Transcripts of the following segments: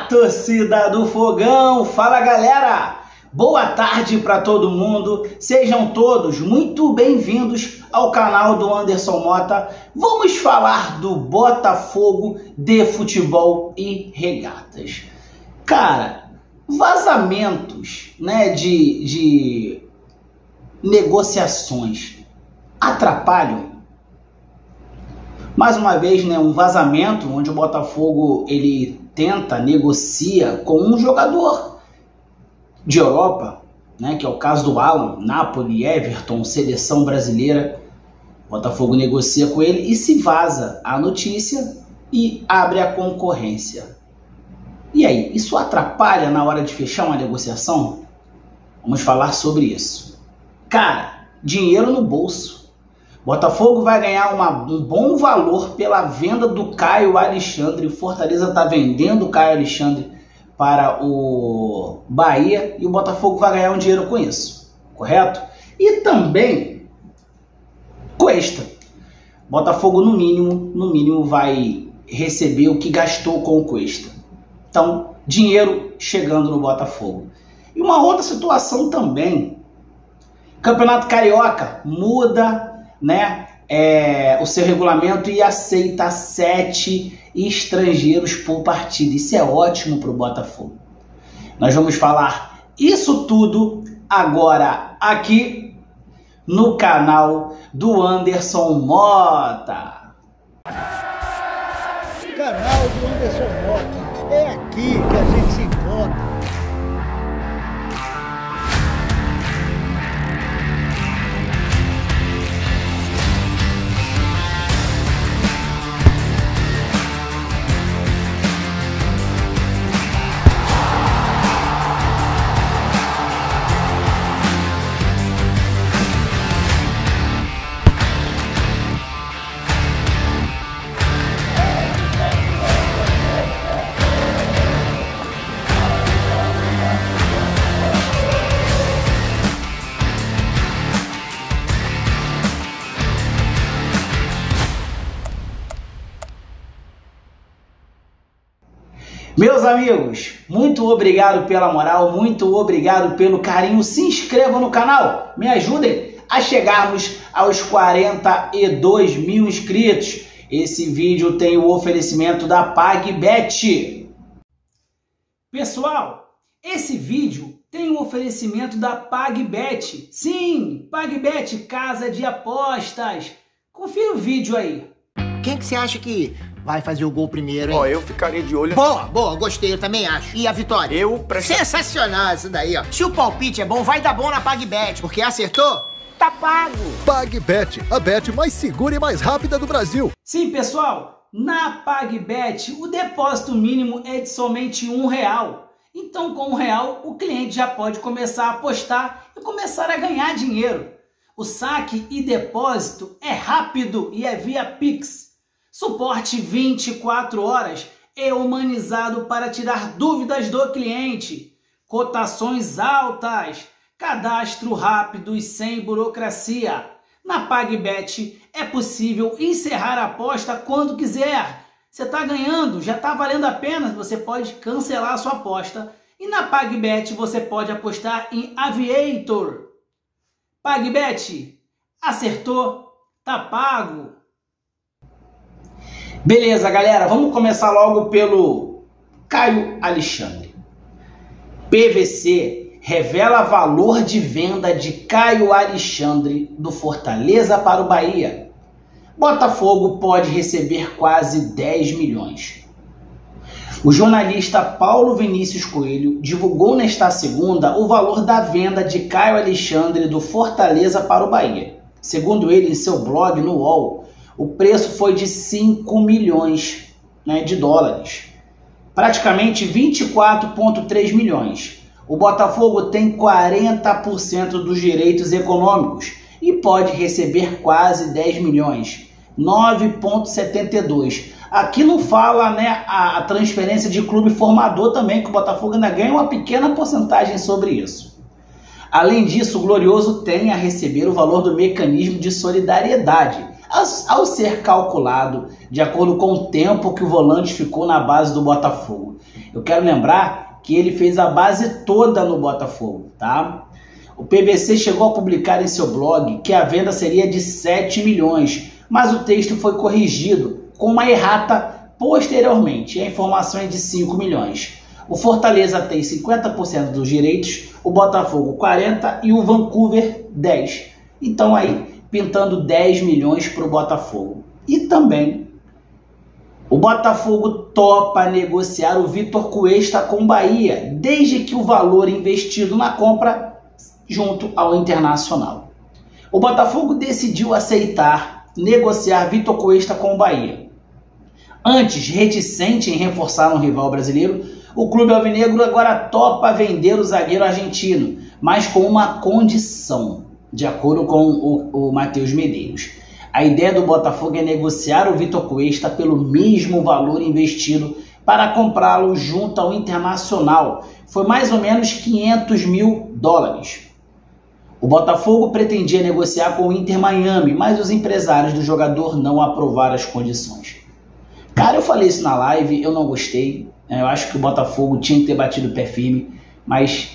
Torcida do Fogão, fala galera! Boa tarde para todo mundo, sejam todos muito bem-vindos ao canal do Anderson Mota. Vamos falar do Botafogo de futebol e regatas. Cara, vazamentos, de negociações atrapalham? Mais uma vez, um vazamento onde o Botafogo ele negocia com um jogador de Europa, que é o caso do Alan, Napoli, Everton, seleção brasileira. O Botafogo negocia com ele e se vaza a notícia e abre a concorrência. E aí, isso atrapalha na hora de fechar uma negociação? Vamos falar sobre isso. Cara, dinheiro no bolso. Botafogo vai ganhar um bom valor pela venda do Caio Alexandre. O Fortaleza está vendendo o Caio Alexandre para o Bahia e o Botafogo vai ganhar um dinheiro com isso, correto? E também Cuesta. Botafogo no mínimo vai receber o que gastou com o Cuesta. Então, dinheiro chegando no Botafogo. E uma outra situação também, Campeonato Carioca muda o seu regulamento e aceita 7 estrangeiros por partida. Isso é ótimo para o Botafogo. Nós vamos falar isso tudo agora aqui no canal do Anderson Mota. Canal do Anderson Mota. É aqui que a gente se encontra. Meus amigos, muito obrigado pela moral, muito obrigado pelo carinho. Se inscrevam no canal, me ajudem a chegarmos aos 42 mil inscritos. Esse vídeo tem o oferecimento da PagBet. Pessoal, esse vídeo tem o oferecimento da PagBet. Sim, PagBet, casa de apostas. Confira o vídeo aí. Quem que você acha que vai fazer o gol primeiro, hein? Ó, eu ficaria de olho... Boa, gostei, eu também acho. E a vitória? Sensacional isso daí, ó. Se o palpite é bom, vai dar bom na PagBet, porque acertou, tá pago. PagBet, a bet mais segura e mais rápida do Brasil. Sim, pessoal, na PagBet o depósito mínimo é de somente R$1. Então, com R$1, o cliente já pode começar a apostar e começar a ganhar dinheiro. O saque e depósito é rápido e é via Pix. Suporte 24 horas é humanizado para tirar dúvidas do cliente. Cotações altas, cadastro rápido e sem burocracia. Na PagBet é possível encerrar a aposta quando quiser. Você está ganhando, já está valendo a pena, você pode cancelar a sua aposta. E na PagBet você pode apostar em Aviator. PagBet, acertou, tá pago. Beleza, galera, vamos começar logo pelo Caio Alexandre. PVC revela valor de venda de Caio Alexandre do Fortaleza para o Bahia. Botafogo pode receber quase 10 milhões. O jornalista Paulo Vinícius Coelho divulgou nesta segunda o valor da venda de Caio Alexandre do Fortaleza para o Bahia. Segundo ele, em seu blog no UOL, o preço foi de 5 milhões de dólares, praticamente 24,3 milhões. O Botafogo tem 40% dos direitos econômicos e pode receber quase 10 milhões, 9,72. Aqui não fala a transferência de clube formador também, que o Botafogo ainda ganha uma pequena porcentagem sobre isso. Além disso, o Glorioso tem a receber o valor do mecanismo de solidariedade, ao ser calculado de acordo com o tempo que o volante ficou na base do Botafogo. Eu quero lembrar que ele fez a base toda no Botafogo, tá? O PVC chegou a publicar em seu blog que a venda seria de 7 milhões, mas o texto foi corrigido com uma errata posteriormente, e a informação é de 5 milhões. O Fortaleza tem 50% dos direitos, o Botafogo 40% e o Vancouver 10%. Então aí, pintando 10 milhões para o Botafogo. E também, o Botafogo topa negociar o Vitor Cuesta com o Bahia, desde que o valor investido na compra junto ao Internacional. O Botafogo decidiu aceitar negociar Vitor Cuesta com o Bahia. Antes, reticente em reforçar um rival brasileiro, o clube alvinegro agora topa vender o zagueiro argentino, mas com uma condição, de acordo com o Matheus Medeiros. A ideia do Botafogo é negociar o Vitor Cuesta pelo mesmo valor investido para comprá-lo junto ao Internacional. Foi mais ou menos 500 mil dólares. O Botafogo pretendia negociar com o Inter Miami, mas os empresários do jogador não aprovaram as condições. Cara, eu falei isso na live, eu não gostei. Eu acho que o Botafogo tinha que ter batido o pé firme, mas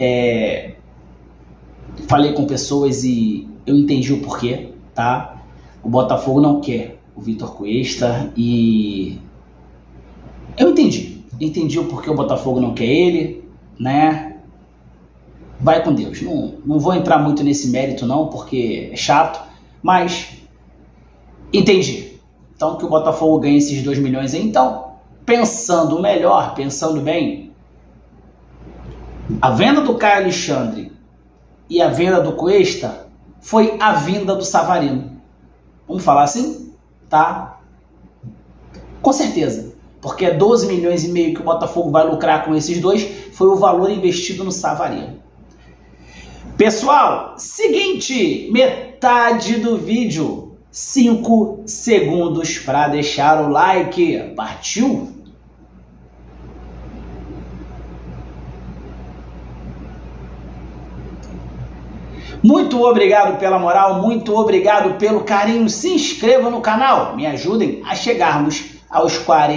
falei com pessoas e eu entendi o porquê, tá? O Botafogo não quer o Vitor Cuesta e eu entendi o porquê o Botafogo não quer ele, né? Vai com Deus, não vou entrar muito nesse mérito não, porque é chato, mas entendi. Então que o Botafogo ganhe esses 2 milhões aí. Então, pensando melhor, pensando bem, a venda do Caio Alexandre e a venda do Cuesta foi a vinda do Savarino. Vamos falar assim? Tá? Com certeza. Porque é 12 milhões e meio que o Botafogo vai lucrar com esses dois, foi o valor investido no Savarino. Pessoal, seguinte, metade do vídeo, 5 segundos para deixar o like. Partiu? Muito obrigado pela moral, muito obrigado pelo carinho. Se inscreva no canal, me ajudem a chegarmos aos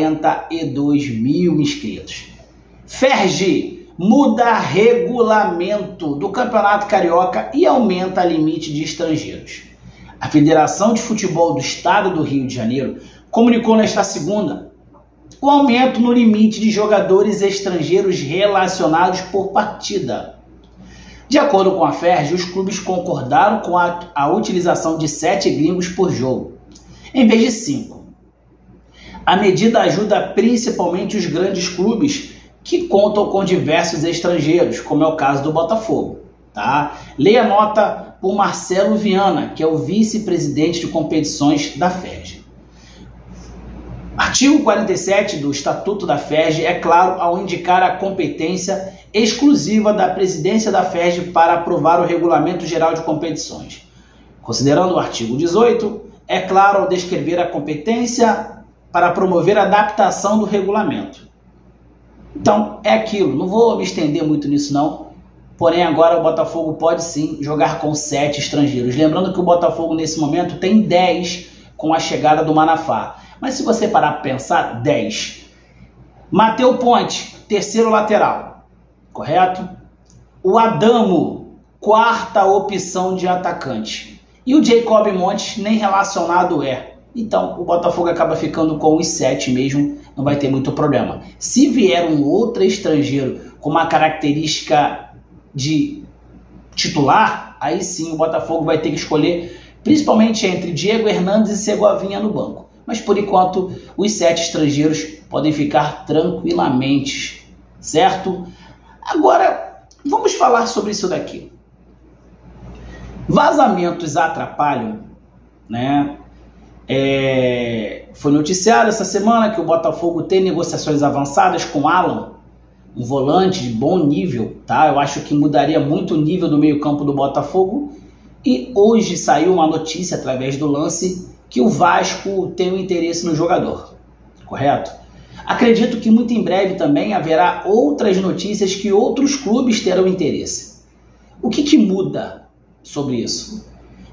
42 mil inscritos. Ferge muda regulamento do Campeonato Carioca e aumenta limite de estrangeiros. A Federação de Futebol do Estado do Rio de Janeiro comunicou nesta segunda o aumento no limite de jogadores estrangeiros relacionados por partida. De acordo com a Ferge, os clubes concordaram com a utilização de 7 gringos por jogo, em vez de 5. A medida ajuda principalmente os grandes clubes que contam com diversos estrangeiros, como é o caso do Botafogo. Tá? Leia a nota por Marcelo Viana, que é o vice-presidente de competições da Ferge. Artigo 47 do Estatuto da Ferge é claro ao indicar a competência exclusiva da presidência da Ferge para aprovar o Regulamento Geral de Competições. Considerando o artigo 18, é claro ao descrever a competência para promover a adaptação do regulamento. Então, é aquilo. Não vou me estender muito nisso não. Porém, agora o Botafogo pode sim jogar com 7 estrangeiros. Lembrando que o Botafogo nesse momento tem 10 com a chegada do Manafá. Mas se você parar para pensar, 10. Matheus Ponte, terceiro lateral. Correto? O Adamo, quarta opção de atacante. E o Jacob Montes nem relacionado é. Então o Botafogo acaba ficando com os 7 mesmo, não vai ter muito problema. Se vier um outro estrangeiro com uma característica de titular, aí sim o Botafogo vai ter que escolher principalmente entre Diego Hernandes e Segovinha no banco. Mas por enquanto os 7 estrangeiros podem ficar tranquilamente, certo? Agora vamos falar sobre isso daqui. Vazamentos atrapalham, né? Foi noticiado essa semana que o Botafogo tem negociações avançadas com Alan, um volante de bom nível, tá? Eu acho que mudaria muito o nível do meio-campo do Botafogo. E hoje saiu uma notícia através do Lance que o Vasco tem um interesse no jogador, correto? Acredito que muito em breve também haverá outras notícias que outros clubes terão interesse. O que muda sobre isso?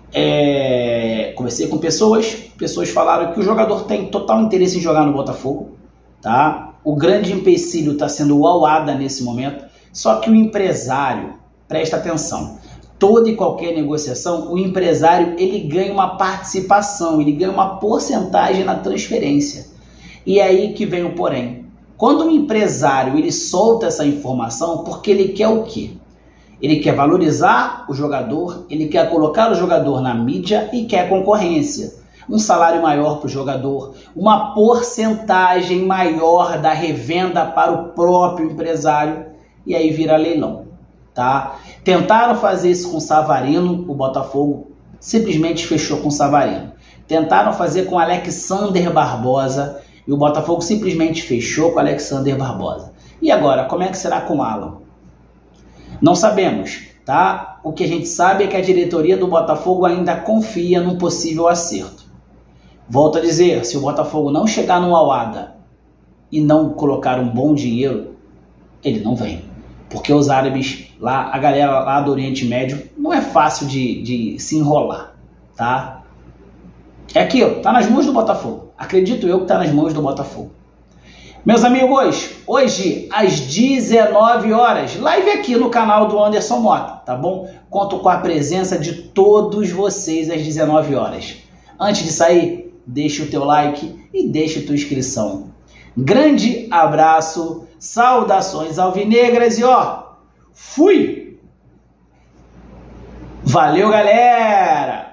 Conversei com pessoas falaram que o jogador tem total interesse em jogar no Botafogo, tá? O grande empecilho está sendo o Al-Ahda nesse momento, só que o empresário, presta atenção, toda e qualquer negociação, o empresário ele ganha uma participação, ele ganha uma porcentagem na transferência. E é aí que vem o porém. Quando o empresário ele solta essa informação, porque ele quer o quê? Ele quer valorizar o jogador, ele quer colocar o jogador na mídia e quer concorrência. Um salário maior para o jogador, uma porcentagem maior da revenda para o próprio empresário, e aí vira leilão, tá? Tentaram fazer isso com o Savarino, o Botafogo simplesmente fechou com o Savarino. Tentaram fazer com o Alexander Barbosa, e o Botafogo simplesmente fechou com o Alexander Barbosa. E agora, como é que será com o Alan? Não sabemos, tá? O que a gente sabe é que a diretoria do Botafogo ainda confia num possível acerto. Volto a dizer, se o Botafogo não chegar no Al-Ahda e não colocar um bom dinheiro, ele não vem. Porque os árabes, lá, a galera lá do Oriente Médio, não é fácil de se enrolar, tá? É aquilo, tá nas mãos do Botafogo. Acredito eu que tá nas mãos do Botafogo. Meus amigos, hoje às 19 horas, live aqui no canal do Anderson Mota, tá bom? Conto com a presença de todos vocês às 19 horas. Antes de sair, deixa o teu like e deixa a tua inscrição. Grande abraço, saudações alvinegras e ó, fui! Valeu, galera!